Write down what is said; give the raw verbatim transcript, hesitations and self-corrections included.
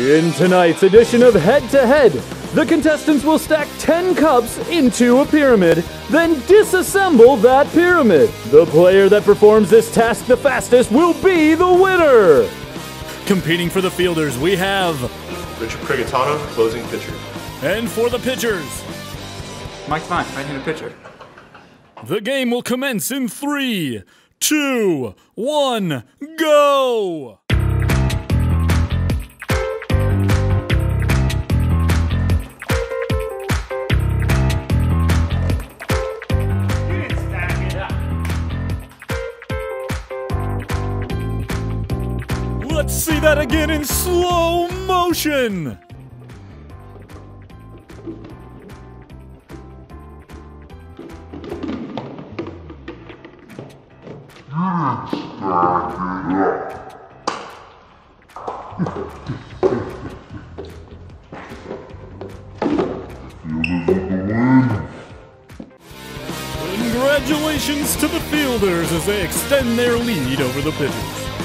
In tonight's edition of Head to Head, the contestants will stack ten cups into a pyramid, then disassemble that pyramid. The player that performs this task the fastest will be the winner. Competing for the fielders, we have Richard Crigatano, closing pitcher. And for the pitchers, Mike Fine, right-handed pitcher. The game will commence in three, two, one, go! Let's see that again in slow motion! Congratulations to the fielders as they extend their lead over the pitchers.